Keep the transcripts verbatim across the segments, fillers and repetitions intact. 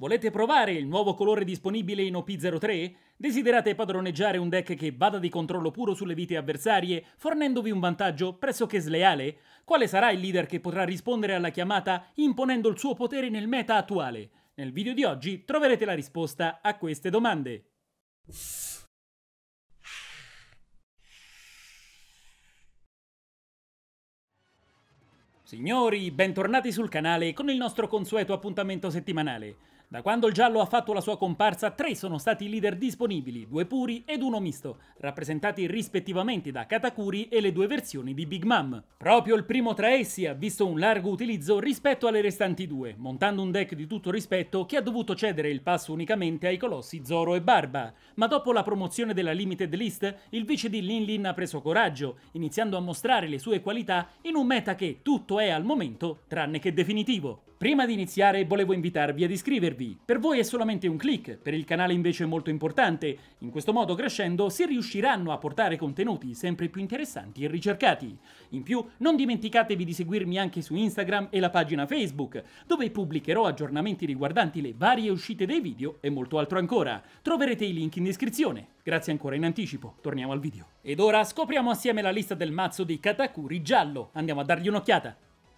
Volete provare il nuovo colore disponibile in O P zero tre? Desiderate padroneggiare un deck che vada di controllo puro sulle vite avversarie, fornendovi un vantaggio pressoché sleale? Quale sarà il leader che potrà rispondere alla chiamata imponendo il suo potere nel meta attuale? Nel video di oggi troverete la risposta a queste domande. Signori, bentornati sul canale con il nostro consueto appuntamento settimanale. Da quando il giallo ha fatto la sua comparsa, tre sono stati i leader disponibili, due puri ed uno misto, rappresentati rispettivamente da Katakuri e le due versioni di Big Mom. Proprio il primo tra essi ha visto un largo utilizzo rispetto alle restanti due, montando un deck di tutto rispetto che ha dovuto cedere il passo unicamente ai colossi Zoro e Barba. Ma dopo la promozione della Limited List, il vice di Lin Lin ha preso coraggio, iniziando a mostrare le sue qualità in un meta che tutto è al momento, tranne che definitivo. Prima di iniziare volevo invitarvi ad iscrivervi, per voi è solamente un click, per il canale invece è molto importante, in questo modo crescendo si riusciranno a portare contenuti sempre più interessanti e ricercati. In più non dimenticatevi di seguirmi anche su Instagram e la pagina Facebook, dove pubblicherò aggiornamenti riguardanti le varie uscite dei video e molto altro ancora. Troverete i link in descrizione. Grazie ancora in anticipo, torniamo al video. Ed ora scopriamo assieme la lista del mazzo di Katakuri giallo, andiamo a dargli un'occhiata.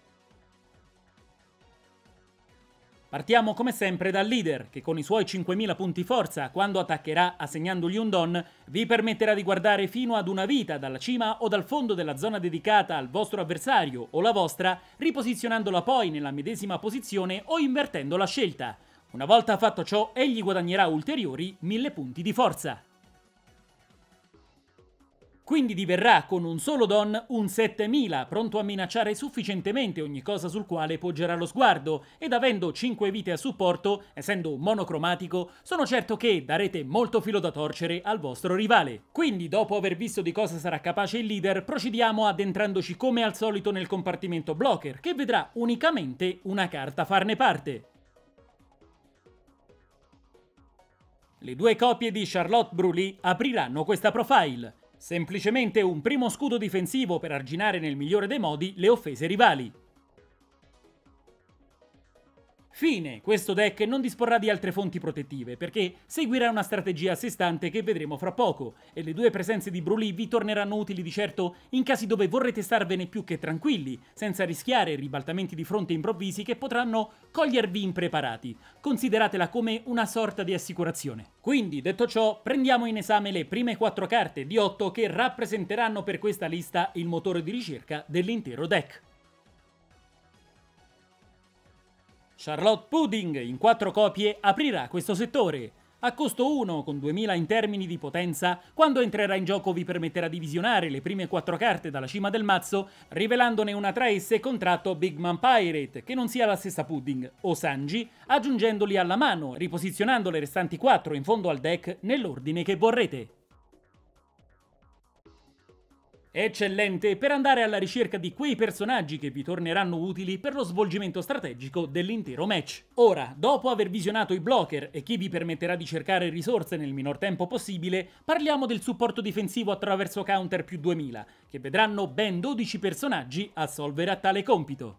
Partiamo come sempre dal leader, che con i suoi cinquemila punti forza, quando attaccherà assegnandogli un don, vi permetterà di guardare fino ad una vita dalla cima o dal fondo della zona dedicata al vostro avversario o la vostra, riposizionandola poi nella medesima posizione o invertendo la scelta. Una volta fatto ciò, egli guadagnerà ulteriori mille punti di forza. Quindi diverrà con un solo don un settemila, pronto a minacciare sufficientemente ogni cosa sul quale poggerà lo sguardo, ed avendo cinque vite a supporto, essendo monocromatico, sono certo che darete molto filo da torcere al vostro rivale. Quindi, dopo aver visto di cosa sarà capace il leader, procediamo addentrandoci come al solito nel compartimento blocker, che vedrà unicamente una carta farne parte. Le due copie di Charlotte Brûlé apriranno questa profile. Semplicemente un primo scudo difensivo per arginare nel migliore dei modi le offese rivali. Fine, questo deck non disporrà di altre fonti protettive perché seguirà una strategia a sé stante che vedremo fra poco e le due presenze di Brûlé vi torneranno utili di certo in casi dove vorrete starvene più che tranquilli, senza rischiare ribaltamenti di fronte improvvisi che potranno cogliervi impreparati. Consideratela come una sorta di assicurazione. Quindi, detto ciò, prendiamo in esame le prime quattro carte di otto che rappresenteranno per questa lista il motore di ricerca dell'intero deck. Charlotte Pudding in quattro copie aprirà questo settore. A costo uno, con duemila in termini di potenza, quando entrerà in gioco vi permetterà di visionare le prime quattro carte dalla cima del mazzo, rivelandone una tra esse con tratto Big Mom Pirate, che non sia la stessa Pudding, o Sanji, aggiungendoli alla mano, riposizionando le restanti quattro in fondo al deck nell'ordine che vorrete. Eccellente per andare alla ricerca di quei personaggi che vi torneranno utili per lo svolgimento strategico dell'intero match. Ora, dopo aver visionato i blocker e chi vi permetterà di cercare risorse nel minor tempo possibile, parliamo del supporto difensivo attraverso counter più duemila, che vedranno ben dodici personaggi assolvere a tale compito.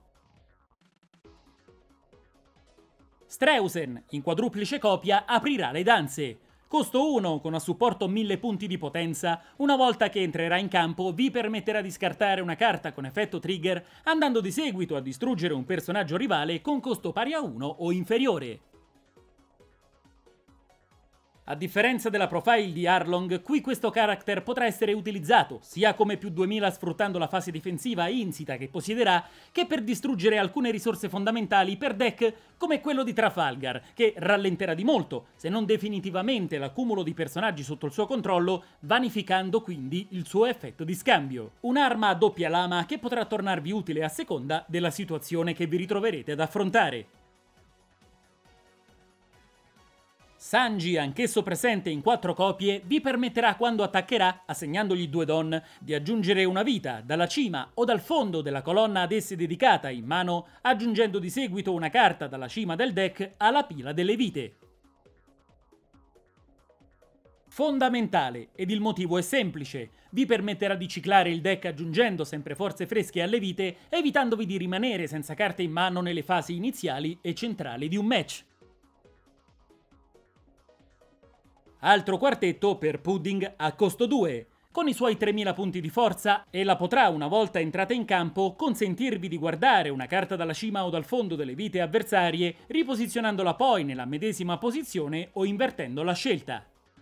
Streusen, in quadruplice copia, aprirà le danze. Costo uno, con a supporto mille punti di potenza, una volta che entrerà in campo vi permetterà di scartare una carta con effetto trigger, andando di seguito a distruggere un personaggio rivale con costo pari a uno o inferiore. A differenza della profile di Arlong, qui questo character potrà essere utilizzato sia come più duemila sfruttando la fase difensiva insita che possiederà, che per distruggere alcune risorse fondamentali per deck come quello di Trafalgar, che rallenterà di molto, se non definitivamente, l'accumulo di personaggi sotto il suo controllo, vanificando quindi il suo effetto di scambio. Un'arma a doppia lama che potrà tornarvi utile a seconda della situazione che vi ritroverete ad affrontare. Sanji, anch'esso presente in quattro copie, vi permetterà quando attaccherà, assegnandogli due don, di aggiungere una vita dalla cima o dal fondo della colonna ad esse dedicata in mano, aggiungendo di seguito una carta dalla cima del deck alla pila delle vite. Fondamentale, ed il motivo è semplice, vi permetterà di ciclare il deck aggiungendo sempre forze fresche alle vite, evitandovi di rimanere senza carte in mano nelle fasi iniziali e centrali di un match. Altro quartetto per Pudding a costo due. Con i suoi tremila punti di forza, ella potrà, una volta entrata in campo, consentirvi di guardare una carta dalla cima o dal fondo delle vite avversarie, riposizionandola poi nella medesima posizione o invertendo la scelta.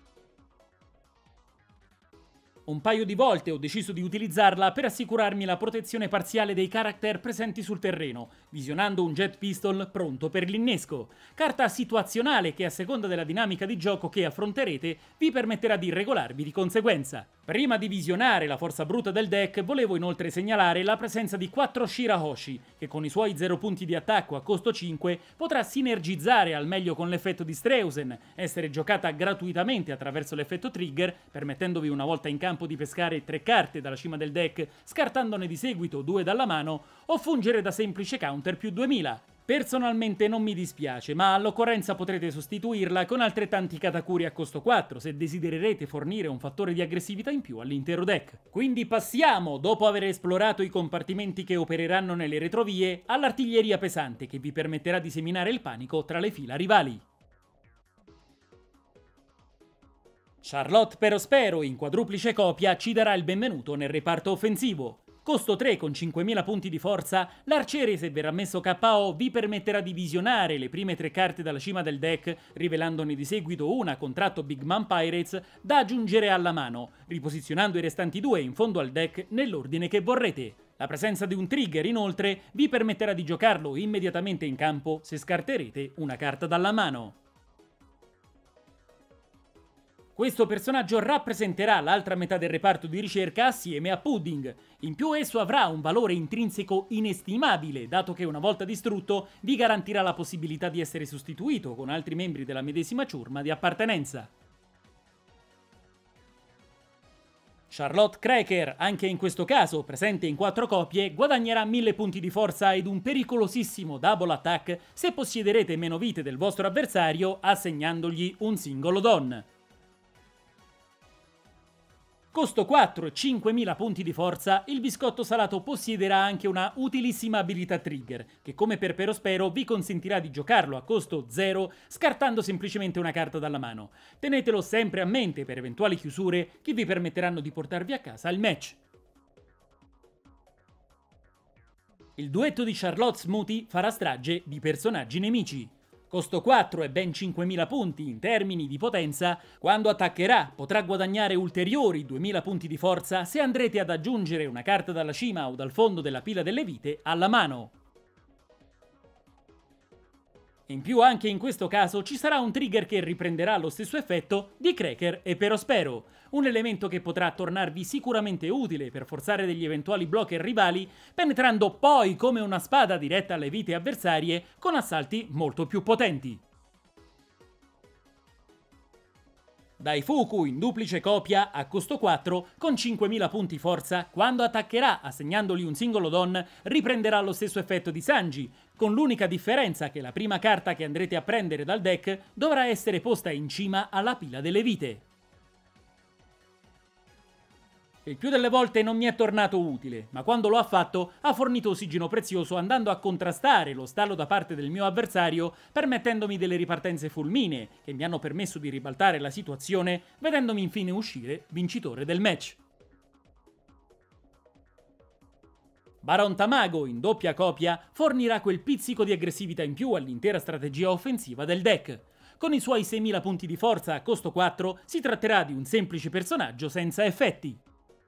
Un paio di volte ho deciso di utilizzarla per assicurarmi la protezione parziale dei character presenti sul terreno, visionando un Jet Pistol pronto per l'innesco. Carta situazionale che, a seconda della dinamica di gioco che affronterete, vi permetterà di regolarvi di conseguenza. Prima di visionare la forza bruta del deck, volevo inoltre segnalare la presenza di quattro Shirahoshi, che con i suoi zero punti di attacco a costo cinque potrà sinergizzare al meglio con l'effetto di Streusen, essere giocata gratuitamente attraverso l'effetto trigger, permettendovi una volta in campo di pescare tre carte dalla cima del deck, scartandone di seguito due dalla mano, o fungere da semplice counter più duemila. Personalmente non mi dispiace, ma all'occorrenza potrete sostituirla con altrettanti Katakuri a costo quattro se desidererete fornire un fattore di aggressività in più all'intero deck. Quindi passiamo, dopo aver esplorato i compartimenti che opereranno nelle retrovie, all'artiglieria pesante che vi permetterà di seminare il panico tra le fila rivali. Charlotte Perospero in quadruplice copia ci darà il benvenuto nel reparto offensivo. Costo tre con cinquemila punti di forza, l'arciere, se verrà messo K O, vi permetterà di visionare le prime tre carte dalla cima del deck, rivelandone di seguito una contratto Big Man Pirates da aggiungere alla mano, riposizionando i restanti due in fondo al deck nell'ordine che vorrete. La presenza di un trigger, inoltre, vi permetterà di giocarlo immediatamente in campo se scarterete una carta dalla mano. Questo personaggio rappresenterà l'altra metà del reparto di ricerca assieme a Pudding. In più esso avrà un valore intrinseco inestimabile, dato che una volta distrutto vi garantirà la possibilità di essere sostituito con altri membri della medesima ciurma di appartenenza. Charlotte Cracker, anche in questo caso presente in quattro copie, guadagnerà mille punti di forza ed un pericolosissimo double attack se possiederete meno vite del vostro avversario assegnandogli un singolo don. Costo quattro e cinquemila punti di forza, il biscotto salato possiederà anche una utilissima abilità trigger, che come per Perospero vi consentirà di giocarlo a costo zero, scartando semplicemente una carta dalla mano. Tenetelo sempre a mente per eventuali chiusure che vi permetteranno di portarvi a casa il match. Il duetto di Charlotte Smoothie farà strage di personaggi nemici. Costo quattro e ben cinquemila punti in termini di potenza, quando attaccherà potrà guadagnare ulteriori duemila punti di forza se andrete ad aggiungere una carta dalla cima o dal fondo della pila delle vite alla mano. In più anche in questo caso ci sarà un trigger che riprenderà lo stesso effetto di Cracker e Perospero, un elemento che potrà tornarvi sicuramente utile per forzare degli eventuali blocker rivali, penetrando poi come una spada diretta alle vite avversarie con assalti molto più potenti. Daifuku in duplice copia a costo quattro con cinquemila punti forza, quando attaccherà assegnandogli un singolo don, riprenderà lo stesso effetto di Sanji, con l'unica differenza che la prima carta che andrete a prendere dal deck dovrà essere posta in cima alla pila delle vite. Il più delle volte non mi è tornato utile, ma quando lo ha fatto ha fornito ossigeno prezioso andando a contrastare lo stallo da parte del mio avversario, permettendomi delle ripartenze fulminee che mi hanno permesso di ribaltare la situazione, vedendomi infine uscire vincitore del match. Baron Tamago in doppia copia fornirà quel pizzico di aggressività in più all'intera strategia offensiva del deck. Con i suoi seimila punti di forza a costo quattro si tratterà di un semplice personaggio senza effetti.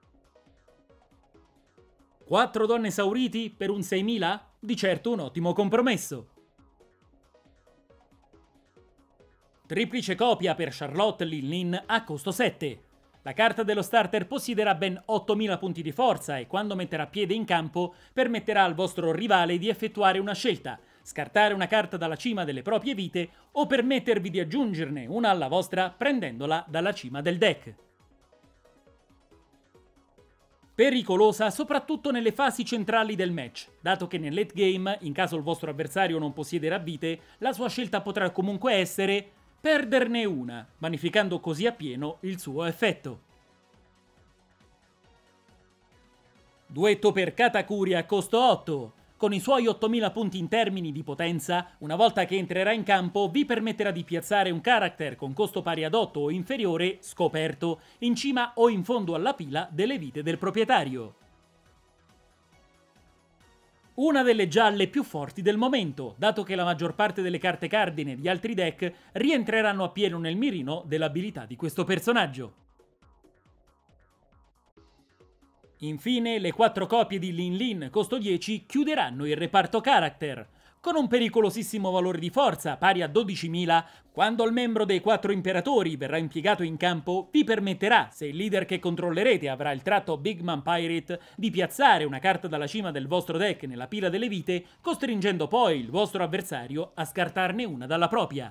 quattro donne esauriti per un seimila? Di certo un ottimo compromesso. Triplice copia per Charlotte Lin Lin a costo sette. La carta dello starter possiederà ben ottomila punti di forza e quando metterà piede in campo permetterà al vostro rivale di effettuare una scelta, scartare una carta dalla cima delle proprie vite o permettervi di aggiungerne una alla vostra prendendola dalla cima del deck. Pericolosa soprattutto nelle fasi centrali del match, dato che nel late game, in caso il vostro avversario non possiederà vite, la sua scelta potrà comunque essere perderne una, vanificando così appieno il suo effetto. Duetto per Katakuri a costo otto. Con i suoi ottomila punti in termini di potenza, una volta che entrerà in campo vi permetterà di piazzare un character con costo pari ad otto o inferiore, scoperto, in cima o in fondo alla pila delle vite del proprietario. Una delle gialle più forti del momento, dato che la maggior parte delle carte cardine di altri deck rientreranno appieno nel mirino dell'abilità di questo personaggio. Infine, le quattro copie di Lin Lin costo dieci chiuderanno il reparto character. Con un pericolosissimo valore di forza pari a dodicimila, quando il membro dei quattro imperatori verrà impiegato in campo, vi permetterà, se il leader che controllerete avrà il tratto Big Man Pirate, di piazzare una carta dalla cima del vostro deck nella pila delle vite, costringendo poi il vostro avversario a scartarne una dalla propria.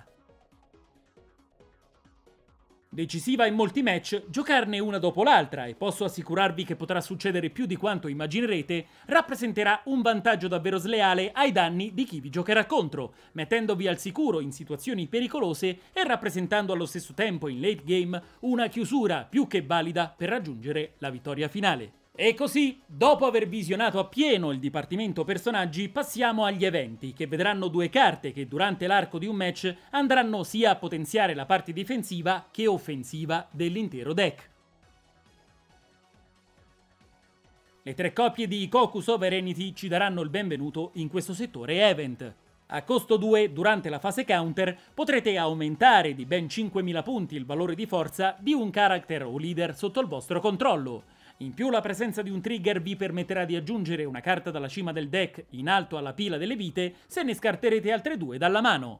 Decisiva in molti match, giocarne una dopo l'altra, e posso assicurarvi che potrà succedere più di quanto immaginerete, rappresenterà un vantaggio davvero sleale ai danni di chi vi giocherà contro, mettendovi al sicuro in situazioni pericolose e rappresentando allo stesso tempo in late game una chiusura più che valida per raggiungere la vittoria finale. E così, dopo aver visionato appieno il dipartimento personaggi, passiamo agli eventi, che vedranno due carte che durante l'arco di un match andranno sia a potenziare la parte difensiva che offensiva dell'intero deck. Le tre coppie di Koku Sovereignty ci daranno il benvenuto in questo settore event. A costo due, durante la fase counter, potrete aumentare di ben cinquemila punti il valore di forza di un character o leader sotto il vostro controllo. In più, la presenza di un trigger vi permetterà di aggiungere una carta dalla cima del deck in alto alla pila delle vite se ne scarterete altre due dalla mano.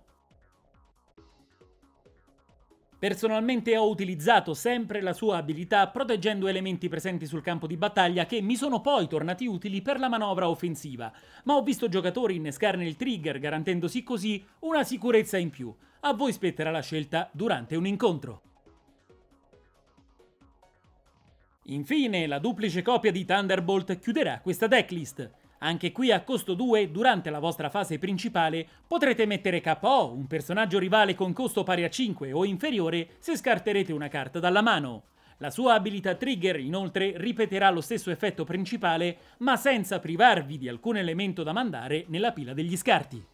Personalmente ho utilizzato sempre la sua abilità proteggendo elementi presenti sul campo di battaglia che mi sono poi tornati utili per la manovra offensiva, ma ho visto giocatori innescarne il trigger garantendosi così una sicurezza in più. A voi spetterà la scelta durante un incontro. Infine, la duplice copia di Thunderbolt chiuderà questa decklist. Anche qui a costo due, durante la vostra fase principale, potrete mettere K O un personaggio rivale con costo pari a cinque o inferiore se scarterete una carta dalla mano. La sua abilità Trigger, inoltre, ripeterà lo stesso effetto principale, ma senza privarvi di alcun elemento da mandare nella pila degli scarti.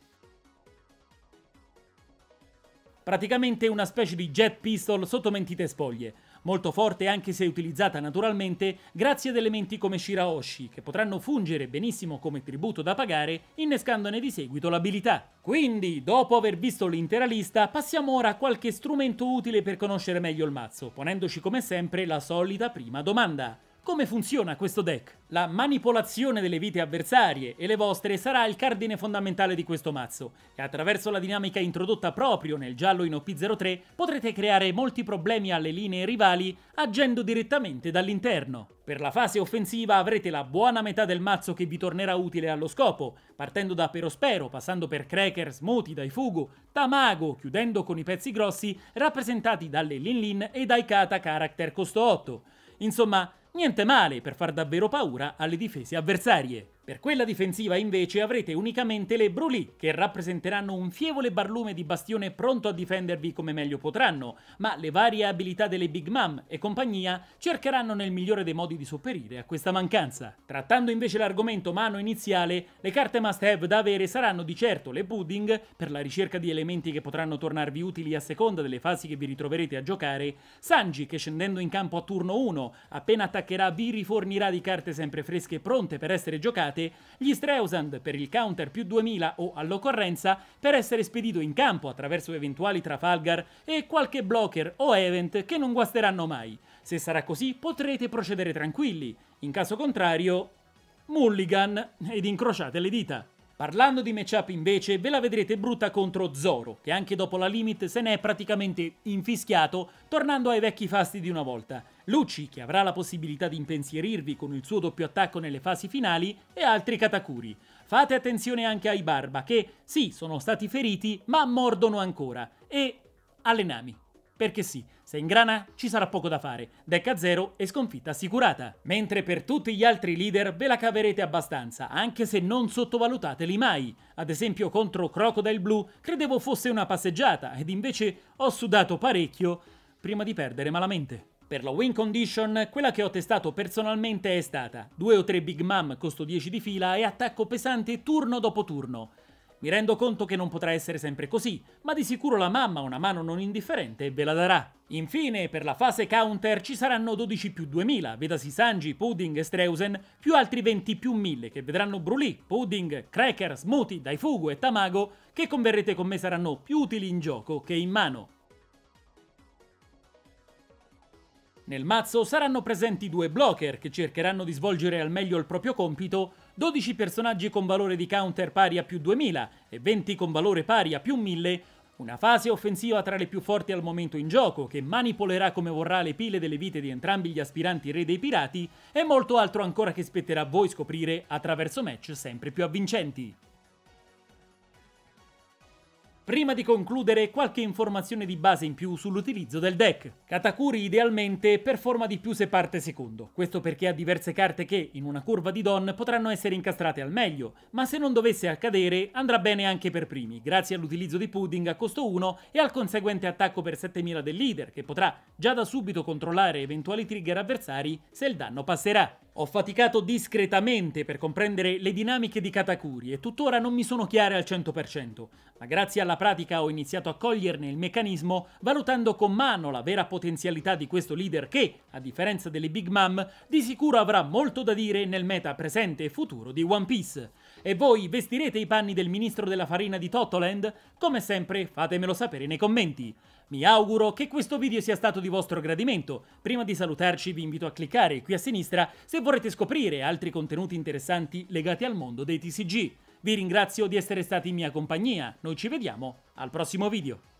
Praticamente una specie di Jet Pistol sotto mentite spoglie, molto forte anche se utilizzata naturalmente grazie ad elementi come Shirahoshi, che potranno fungere benissimo come tributo da pagare innescandone di seguito l'abilità. Quindi, dopo aver visto l'intera lista, passiamo ora a qualche strumento utile per conoscere meglio il mazzo, ponendoci come sempre la solita prima domanda. Come funziona questo deck? La manipolazione delle vite avversarie e le vostre sarà il cardine fondamentale di questo mazzo, e attraverso la dinamica introdotta proprio nel giallo in O P zero tre potrete creare molti problemi alle linee rivali agendo direttamente dall'interno. Per la fase offensiva avrete la buona metà del mazzo che vi tornerà utile allo scopo, partendo da Perospero, passando per Cracker, Smoothie, Daifugu, Tamago, chiudendo con i pezzi grossi rappresentati dalle Lin Lin e dai Kata Character costo otto. Insomma, niente male per far davvero paura alle difese avversarie. Per quella difensiva invece avrete unicamente le Brulì, che rappresenteranno un fievole barlume di bastione pronto a difendervi come meglio potranno, ma le varie abilità delle Big Mom e compagnia cercheranno nel migliore dei modi di sopperire a questa mancanza. Trattando invece l'argomento mano iniziale, le carte must have da avere saranno di certo le Pudding, per la ricerca di elementi che potranno tornarvi utili a seconda delle fasi che vi ritroverete a giocare, Sanji, che scendendo in campo a turno uno, appena attaccherà vi rifornirà di carte sempre fresche e pronte per essere giocate, gli Streusand per il counter più duemila o all'occorrenza per essere spedito in campo attraverso eventuali Trafalgar e qualche blocker o event che non guasteranno mai. Se sarà così potrete procedere tranquilli, in caso contrario, mulligan ed incrociate le dita. Parlando di matchup invece, ve la vedrete brutta contro Zoro, che anche dopo la limit se ne è praticamente infischiato, tornando ai vecchi fasti di una volta. Lucci, che avrà la possibilità di impensierirvi con il suo doppio attacco nelle fasi finali, e altri Katakuri. Fate attenzione anche ai Barba, che sì, sono stati feriti, ma mordono ancora. E alle Nami. Perché sì, se ingrana ci sarà poco da fare, deck a zero e sconfitta assicurata. Mentre per tutti gli altri leader ve la caverete abbastanza, anche se non sottovalutateli mai. Ad esempio contro Crocodile Blue credevo fosse una passeggiata, ed invece ho sudato parecchio prima di perdere malamente. Per la win condition, quella che ho testato personalmente è stata due o tre Big Mom costo dieci di fila e attacco pesante turno dopo turno. Mi rendo conto che non potrà essere sempre così, ma di sicuro la mamma una mano non indifferente ve la darà. Infine, per la fase counter ci saranno dodici più duemila, vedasi Sanji, Pudding e Streusen, più altri venti più mille che vedranno Brulì, Pudding, Cracker, Smoothie, Daifugu e Tamago, che converrete con me saranno più utili in gioco che in mano. Nel mazzo saranno presenti due blocker che cercheranno di svolgere al meglio il proprio compito, dodici personaggi con valore di counter pari a più duemila e venti con valore pari a più mille, una fase offensiva tra le più forti al momento in gioco che manipolerà come vorrà le pile delle vite di entrambi gli aspiranti re dei pirati e molto altro ancora che spetterà a voi scoprire attraverso match sempre più avvincenti. Prima di concludere, qualche informazione di base in più sull'utilizzo del deck. Katakuri idealmente performa di più se parte secondo, questo perché ha diverse carte che, in una curva di Dawn, potranno essere incastrate al meglio, ma se non dovesse accadere andrà bene anche per primi, grazie all'utilizzo di Pudding a costo uno e al conseguente attacco per settemila del leader, che potrà già da subito controllare eventuali trigger avversari se il danno passerà. Ho faticato discretamente per comprendere le dinamiche di Katakuri e tuttora non mi sono chiare al cento per cento, ma grazie alla pratica ho iniziato a coglierne il meccanismo valutando con mano la vera potenzialità di questo leader che, a differenza delle Big Mom, di sicuro avrà molto da dire nel meta presente e futuro di One Piece. E voi vestirete i panni del ministro della farina di Totoland? Come sempre fatemelo sapere nei commenti. Mi auguro che questo video sia stato di vostro gradimento. Prima di salutarci vi invito a cliccare qui a sinistra se vorrete scoprire altri contenuti interessanti legati al mondo dei T C G. Vi ringrazio di essere stati in mia compagnia, noi ci vediamo al prossimo video.